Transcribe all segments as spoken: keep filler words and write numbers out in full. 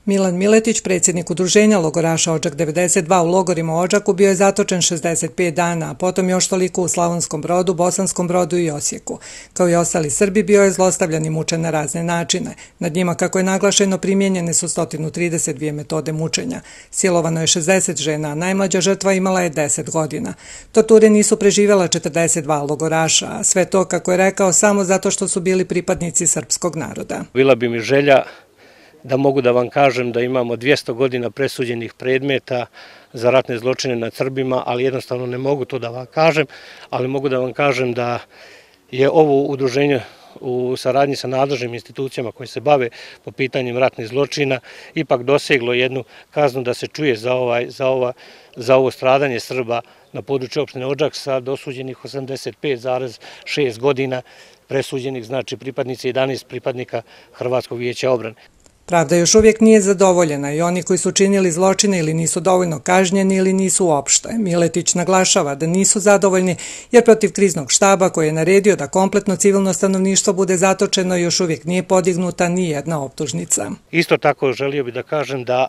Milan Miletić, predsjednik udruženja logoraša Odžak devedeset dva u logorima u Odžaku, bio je zatočen šezdeset pet dana, a potom još toliko u Slavonskom Brodu, Bosanskom Brodu i Osijeku. Kao i ostali Srbi, bio je zlostavljan i mučen na razne načine. Nad njima, kako je naglašeno, primijenjene su sto trideset dvije metode mučenja. Silovano je šezdeset žena, a najmlađa žrtva imala je deset godina. Torture nisu preživjela četrdeset dva logoraša, a sve to, kako je rekao, samo zato što su bili pripadnici srpskog naroda. Bila bi mi želja da mogu da vam kažem da imamo dvjesto godina presuđenih predmeta za ratne zločine nad Srbima, ali jednostavno ne mogu to da vam kažem, ali mogu da vam kažem da je ovo udruženje u saradnji sa nadležnim institucijama koje se bave po pitanjem ratnih zločina ipak doseglo jednu kaznu da se čuje za, ovaj, za, ova, za ovo stradanje Srba na području opštine Odžak sa dosuđenih osamdeset pet zarez šest godina presuđenih, znači pripadnici jedanaest pripadnika Hrvatskog vijeća obrane. Pravda još uvijek nije zadovoljena i oni koji su činili zločine ili nisu dovoljno kažnjeni ili nisu uopšte. Miletić naglašava da nisu zadovoljni jer protiv kriznog štaba koji je naredio da kompletno civilno stanovništvo bude zatočeno još uvijek nije podignuta ni jedna optužnica. Isto tako želio bih da kažem da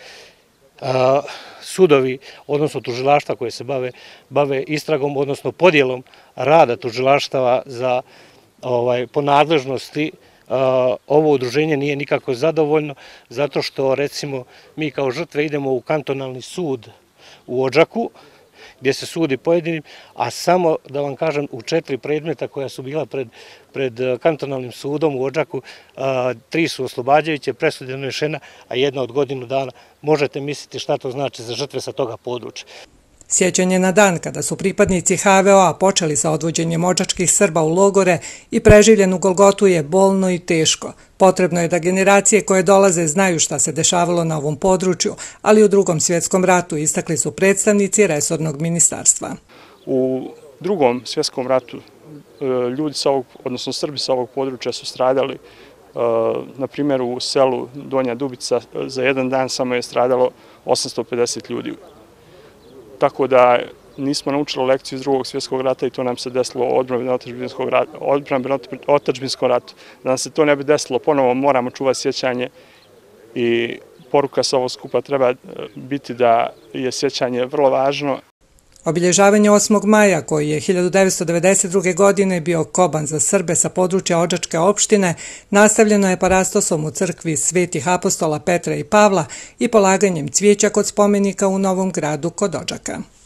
a, sudovi, odnosno tužilaštva koje se bave, bave istragom, odnosno podjelom rada tužilaštava za ovaj, po nadležnosti, ovo udruženje nije nikako zadovoljno zato što recimo mi kao žrtve idemo u kantonalni sud u Odžaku gdje se sudi pojedinim, a samo da vam kažem u četiri predmeta koja su bila pred, pred kantonalnim sudom u Odžaku, tri su oslobađajuće, presude donešena, a jedna od godinu dana. Možete misliti šta to znači za žrtve sa toga područja. Sjećanje na dan kada su pripadnici ha ve o a počeli sa odvođenjem odžačkih Srba u logore i preživljenu Golgotu je bolno i teško. Potrebno je da generacije koje dolaze znaju šta se dešavalo na ovom području, ali u Drugom svjetskom ratu istakli su predstavnici resornog ministarstva. U Drugom svjetskom ratu ljudi sa ovog, odnosno Srbi sa ovog područja su stradali. Na primjer u selu Donja Dubica za jedan dan samo je stradalo osamsto pedeset ljudi. Tako da nismo naučili lekciju iz Drugog svjetskog rata i to nam se desilo u odbrambenom otadžbinskom ratu. Da nam se to ne bi desilo, ponovo moramo čuvati sjećanje i poruka sa ovog skupa treba biti da je sjećanje vrlo važno. Obilježavanje osmog maja, koji je hiljadu devetsto devedeset druge. godine bio koban za Srbe sa područja Odžačke opštine, nastavljeno je parastosom u crkvi Svetih apostola Petra i Pavla i polaganjem cvijeća kod spomenika u Novom Gradu kod Odžaka.